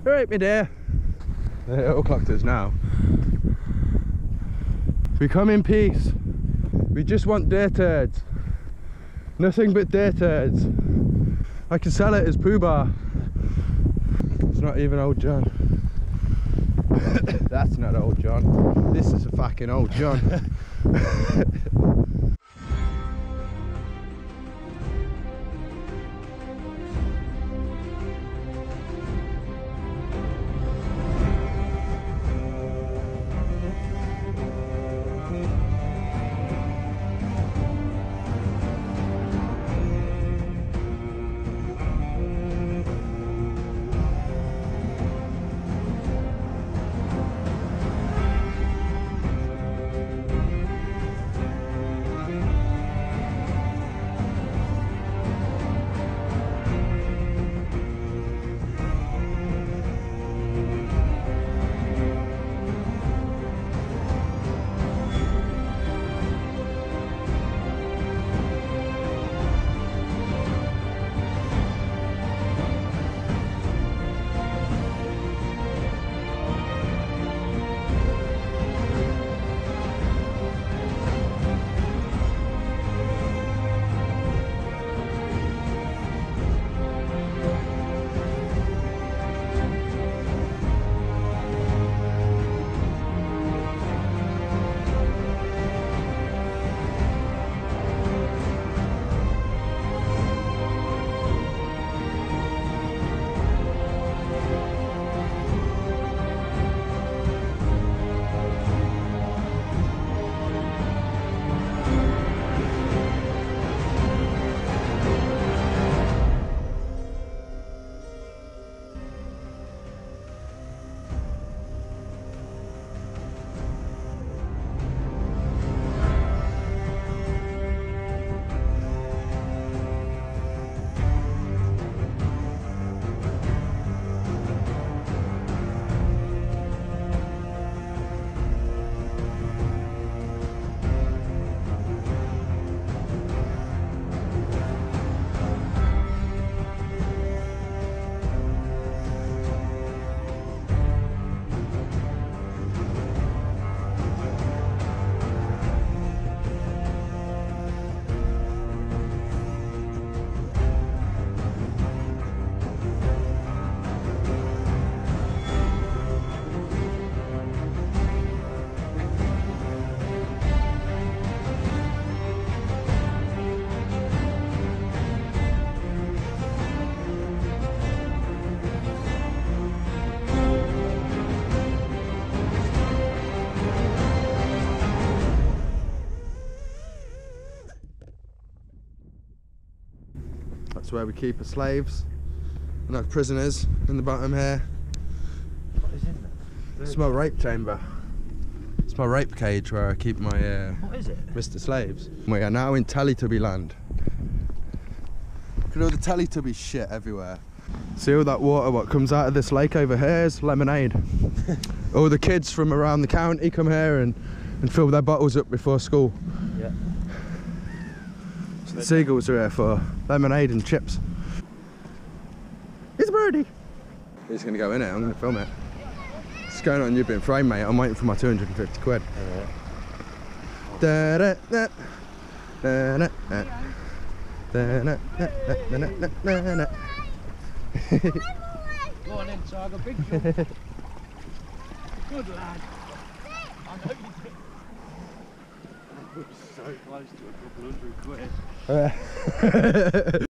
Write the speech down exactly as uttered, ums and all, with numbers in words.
Alright, my dear. It'll clock to us now. We come in peace. We just want deer turds. Nothing but deer turds. I can sell it as poo bar. It's not even old John. That's not old John. This is a fucking old John. That's where we keep our slaves and our prisoners in the bottom here. What is in there? It's my rape chamber. It's my rape cage where I keep my uh, what is it? Mister Slaves. We are now in Teletubby land. Look at all the Teletubby shit everywhere. See all that water what comes out of this lake over here is lemonade. All the kids from around the county come here and, and fill their bottles up before school. Yeah. The seagulls are here for lemonade and chips. It's a birdie! He's going to go in it, I'm going to film it. It's going on you've been framed, mate. I'm waiting for my two hundred and fifty quid. Alright. Da da da da da da da da da da da. Go on in, Tiger, big jump. Good lad. I know you did. I was so close to a couple hundred quid.